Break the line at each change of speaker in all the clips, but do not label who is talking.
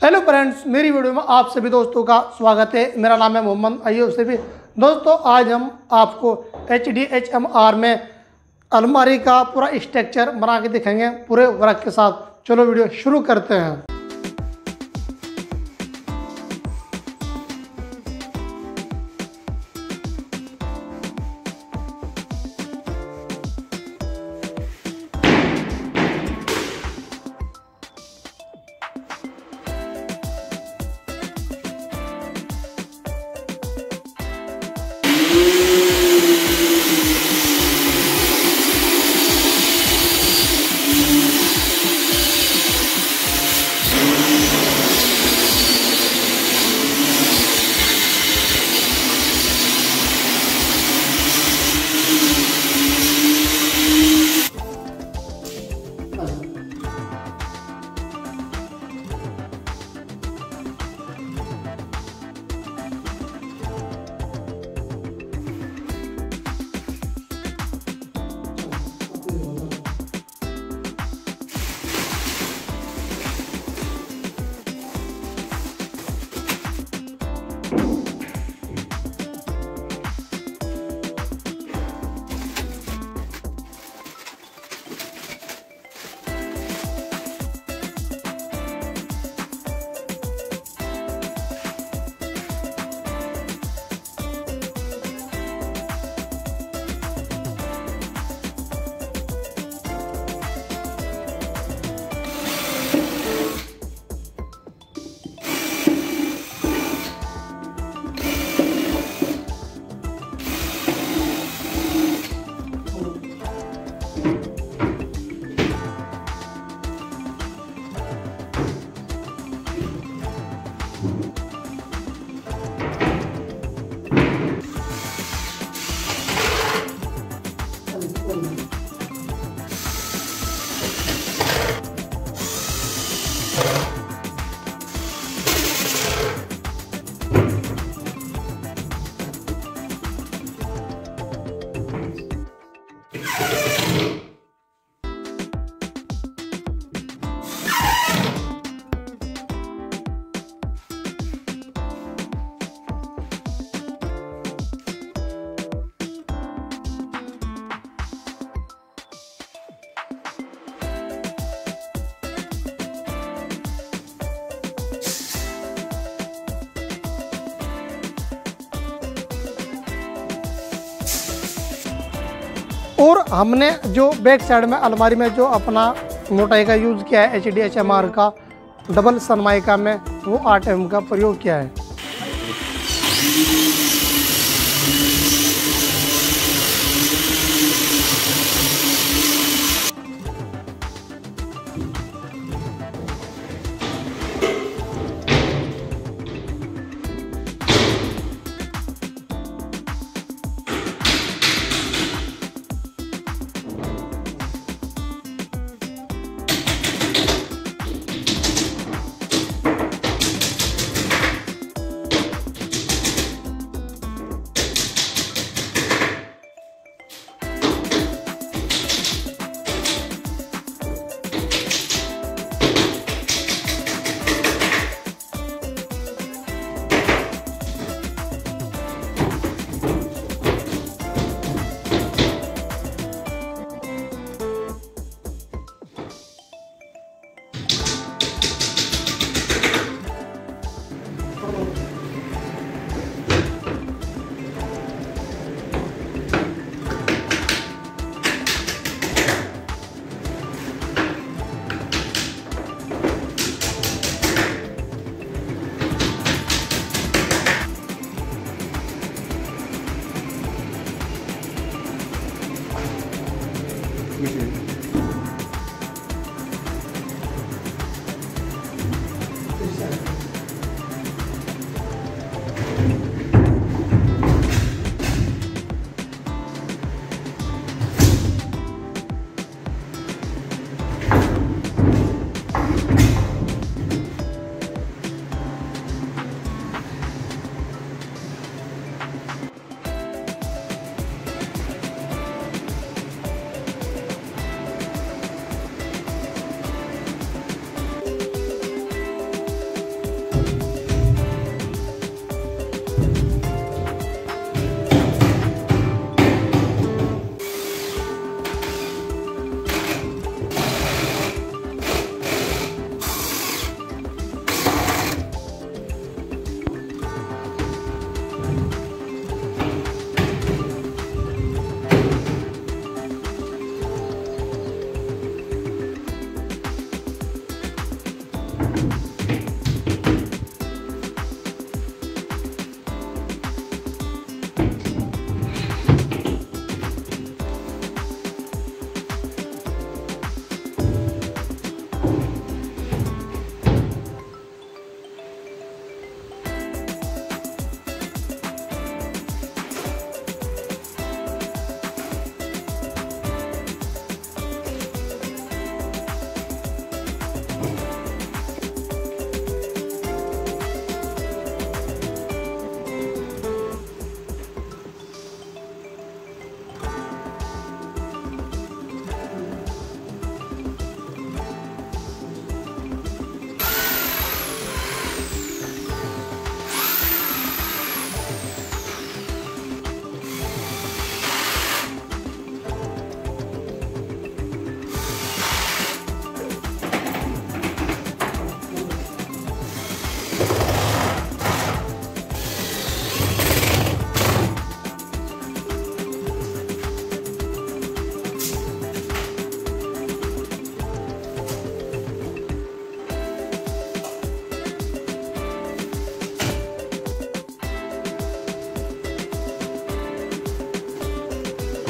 Hello friends, मेरी video में आप सभी दोस्तों का स्वागत है। मेरा नाम है मोहम्मद अय्यूब सैफी। दोस्तों, आज हम आपको HDHMR में अलमारी का पूरा स्ट्रक्चर बना के दिखाएंगे पूरे वर्क के साथ। चलो वीडियो शुरू करते हैं। और हमने जो बैक साइड में अलमारी में जो अपना मोटाई का यूज़ किया है HDHMR का डबल सनमाइका में, वो 8 mm का प्रयोग किया है।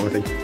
दिखाऊंगा सही।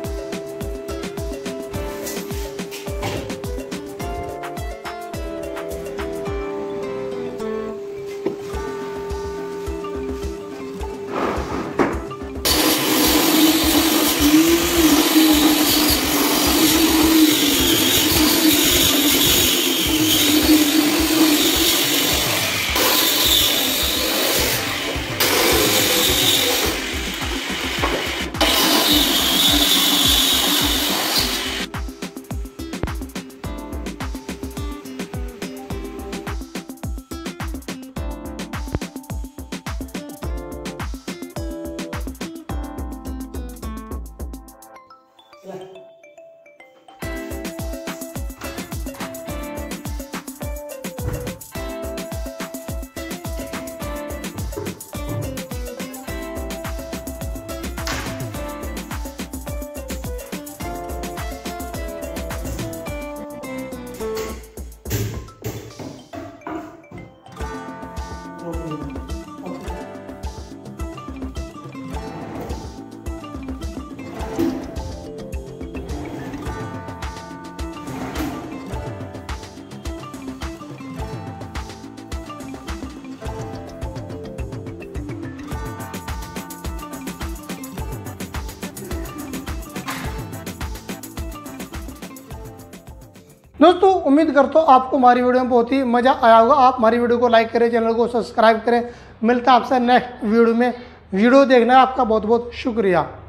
दोस्तों उम्मीद करता हूँ आपको हमारी वीडियो में बहुत ही मज़ा आया होगा। आप हमारी वीडियो को लाइक करें, चैनल को सब्सक्राइब करें। मिलता है आपसे नेक्स्ट वीडियो में। वीडियो देखना आपका बहुत बहुत शुक्रिया।